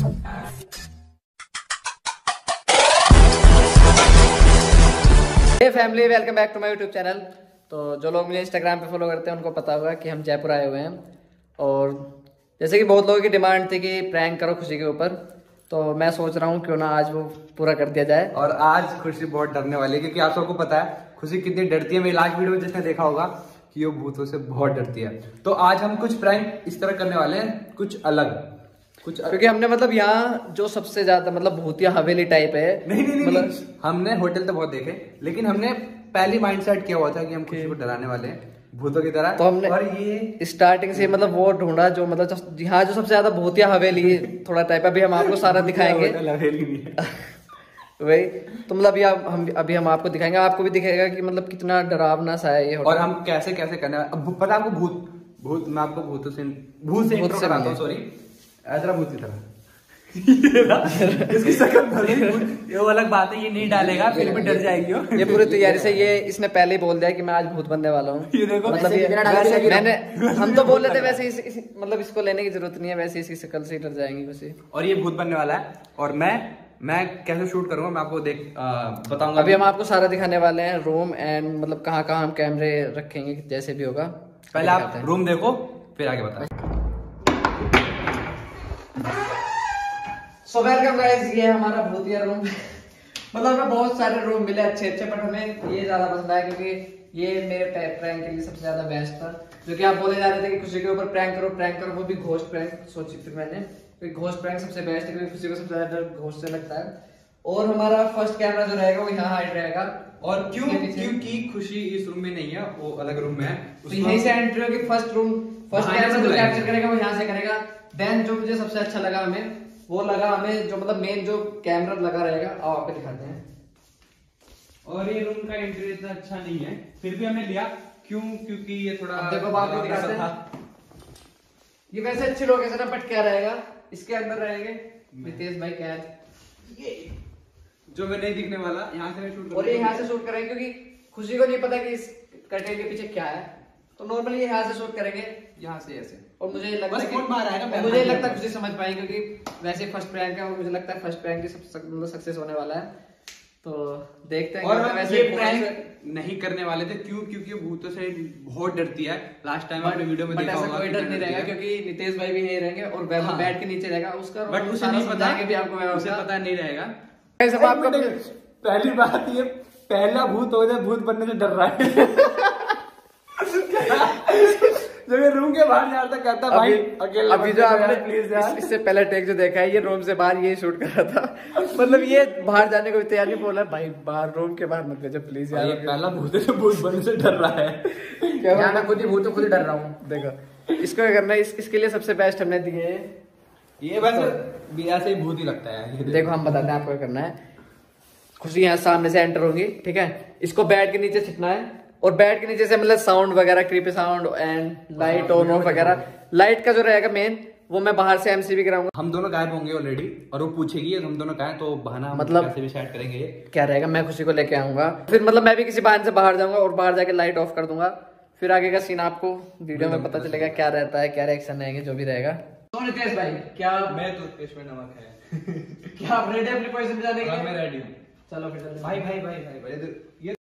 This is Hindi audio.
Hey family, welcome back to my YouTube channel. तो जो लोग मुझे इंस्टाग्राम पे फॉलो करते हैं उनको पता होगा कि हम जयपुर आए हुए हैं। और जैसे कि बहुत लोगों की डिमांड थी कि प्रैंक करो खुशी के ऊपर, तो मैं सोच रहा हूँ क्यों ना आज वो पूरा कर दिया जाए। और आज खुशी बहुत डरने वाली है, क्योंकि आप सबको पता है खुशी कितनी डरती है। मेरी लास्ट वीडियो में जिसने देखा होगा कि वो भूतों से बहुत डरती है। तो आज हम कुछ प्रैंक इस तरह करने वाले हैं, कुछ अलग क्योंकि हमने मतलब यहाँ जो सबसे ज्यादा मतलब भूतिया हवेली टाइप है। नहीं मतलब हमने होटल तो बहुत देखे, लेकिन हमने पहली माइंड सेट किया हुआ था कि हम खुशी को डराने वाले हैं भूतों की तरह। तो हमने और ये स्टार्टिंग से मतलब वो ढूंढा जो मतलब यहाँ जो सबसे ज्यादा भूतिया हवेली थोड़ा टाइप है। अभी हम आपको सारा दिखाएंगे। वही तो मतलब अभी हम आपको दिखाएंगे, आपको भी दिखेगा कि मतलब कितना डरावना सा है ये होटल। और हम कैसे कैसे करने वाले। अब पता है आपको भूत मैं आपको भूत से इंट्रो कराता हूँ। सॉरी, ऐसा भूत की तरह इसकी शक्ल ये अलग बात है, ये नहीं डालेगा फिर भी डर जाएगी। ये पूरी तैयारी से ये इसने पहले ही बोल दिया कि मैं आज भूत बनने वाला हूँ। मतलब मैंने हम तो बोल रहे थे वैसे मतलब इसको लेने की जरूरत नहीं है, वैसे इसकी शक्ल से डर जाएंगे खुशी। और ये भूत बनने वाला है। और मैं कैसे शूट करूंगा मैं आपको बताऊंगा। अभी हम आपको सारा दिखाने वाले हैं, रूम एंड मतलब कहाँ कहाँ हम कैमरे रखेंगे, जैसे भी होगा। पहले आप रूम देखो फिर आगे बताएं। सो वेलकम गाइस, ये हमारा भूतिया रूम। मतलब हमें बहुत सारे रूम मिले अच्छे, बट हमें ये ज्यादा पसंद आया क्योंकि ये मेरे प्रैंक के लिए सबसे ज्यादा बेस्ट था। जो कि आप बोले जा रहे थे कि खुशी के ऊपर प्रैंक करो, वो भी घोस्ट प्रैंक सोची थी मैंने। क्योंकि घोस्ट प्रैंक सबसे बेस्ट है, क्योंकि खुशी को सबसे ज्यादा डर घोस्ट से लगता है। और हमारा फर्स्ट कैमरा जो रहेगा वो यहाँ हाइड रहेगा। और क्योंकि खुशी इस रूम में नहीं है, वो अलग रूम में है। तो यहीं से एंट्री होगी। फर्स्ट कैमरा जो कैप्चर करेगा वो यहाँ से करेगा। देन जो मुझे सबसे अच्छा लगा हमें जो मतलब मेन जो कैमरा लगा रहेगा, आओ आपको दिखाते हैं। और ये रूम का इंटीरियर इतना अच्छा नहीं है, फिर भी हमने लिया। क्योंकि ये थोड़ा देखो आपको दिखाते हैं। ये वैसे अच्छी लोकेशन है, बट क्या रहेगा इसके अंदर रहेंगे नितेश भाई कैद, जो मैं नहीं दिखने वाला। यहाँ से मैं शूट और ये यहाँ से शूट करेंगे क्योंकि खुशी को नहीं पता कि इस कर्टेन के पीछे क्या है। तो नॉर्मली यहाँ से शूट करेंगे, यहाँ से ऐसे। और मुझे लगता है खुशी समझ पाएंगे, क्योंकि वैसे फर्स्ट प्रैंक है और मुझे लगता है फर्स्ट प्रैंक मतलब सक्सेस होने वाला है। तो देखते हैं। और वैसे प्रैंक नहीं करने वाले थे क्योंकि भूतों से बहुत डरती है। लास्ट टाइम आपने वीडियो में देखा होगा। कोई डर नहीं रहेगा क्योंकि नितेश भाई भी नहीं रहेंगे और बेड के नीचे रहेगा उसका। बट उसे नहीं पता कि आपको उसे पता नहीं रहेगा। पहली बात, ये पहला भूत हो जाए, भूत बनने से डर रहा है। जब ये रूम के बाहर जा रहा था कहता भाई अकेला। अभी जो आपने प्लीज इससे पहले टेक जो देखा है, ये रूम से बाहर ये शूट कर रहा था। मतलब ये बाहर जाने को तैयार नहीं, बोला भाई बाहर रूम के बाहर मत भेजो प्लीज यार। ये पहला भूत है, भूत बनने से डर रहा है। क्या मैं खुद ही डर रहा हूँ। देखो इसको क्या करना है, इसके लिए सबसे बेस्ट हमने दिए ये बस ऐसे ही भूत ही लगता है। देखो हम बताते हैं आपको क्या करना है। खुशी यहाँ सामने से एंटर होंगी, ठीक है। इसको बेड के नीचे छिपना है और बेड के नीचे से मतलब साउंड वगैरह, creepy sound and light on off वगैरह। लाइट का जो रहेगा मेन, वो मैं बाहर से एमसीबी कराऊंगा। हम दोनों गायब होंगे ऑलरेडी और वो पूछेगी हम दोनों कहाँ हैं, तो बहाना मतलब कैसे भी सेट करेंगे। क्या रहेगा, मैं खुशी को लेके आऊंगा, फिर मतलब मैं भी किसी बहाने से बाहर जाऊंगा और बाहर जाके लाइट ऑफ कर दूंगा। फिर आगे का सीन आपको वीडियो में पता चलेगा क्या रहता है, क्या रिएक्शन रहेंगे, जो भी रहेगा। तो नितेश भाई क्या मैं टूथपेस्ट में नमक है। क्या आप रेडी अपनी पोजीशन पे जाने के लिए? मैं रेडी हूँ। चलो फिर भाई ये